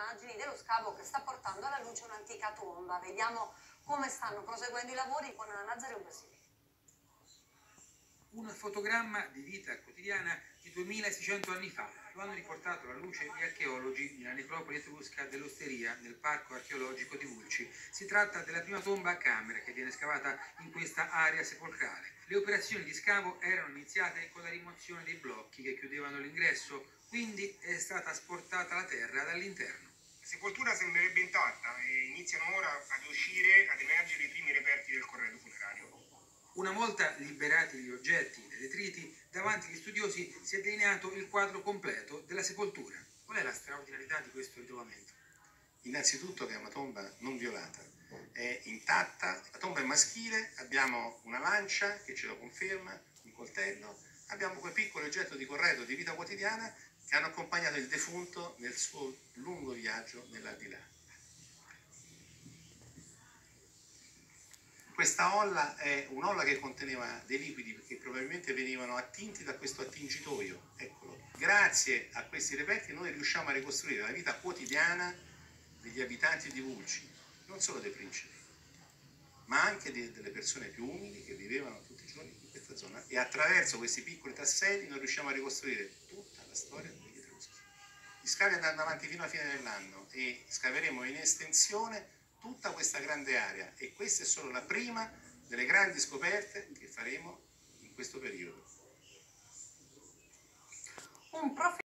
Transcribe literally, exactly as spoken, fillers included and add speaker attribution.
Speaker 1: immagini dello scavo che sta portando alla luce un'antica tomba. Vediamo come stanno proseguendo i lavori con Nazareo Basile.
Speaker 2: Un fotogramma di vita quotidiana di duemilaseicento anni fa. Lo hanno riportato alla luce gli archeologi nella necropoli etrusca dell'Osteria, nel parco archeologico di Vulci. Si tratta della prima tomba a camera che viene scavata in questa area sepolcrale. Le operazioni di scavo erano iniziate con la rimozione dei blocchi che chiudevano l'ingresso, quindi è stata asportata la terra dall'interno.
Speaker 3: La sepoltura sembrerebbe intatta e iniziano ora ad uscire, ad emergere i primi reperti del corredo funerario.
Speaker 2: Una volta liberati gli oggetti e i detriti, davanti agli studiosi si è delineato il quadro completo della sepoltura. Qual è la straordinarietà di questo ritrovamento?
Speaker 4: Innanzitutto che è una tomba non violata, è intatta, la tomba è maschile, abbiamo una lancia che ce lo conferma, un coltello, abbiamo quel piccolo oggetto di corredo di vita quotidiana che hanno accompagnato il defunto nel suo lungo viaggio nell'aldilà. Questa olla è un'olla che conteneva dei liquidi che probabilmente venivano attinti da questo attingitoio, eccolo. Grazie a questi reperti noi riusciamo a ricostruire la vita quotidiana degli abitanti di Vulci, non solo dei principi, ma anche di, delle persone più umili che vivevano tutti i giorni in questa zona, e attraverso questi piccoli tasselli noi riusciamo a ricostruire tutta la storia degli Etruschi. Gli scavi andranno avanti fino alla fine dell'anno e scaveremo in estensione tutta questa grande area, e questa è solo la prima delle grandi scoperte che faremo in questo periodo.
Speaker 1: Un prof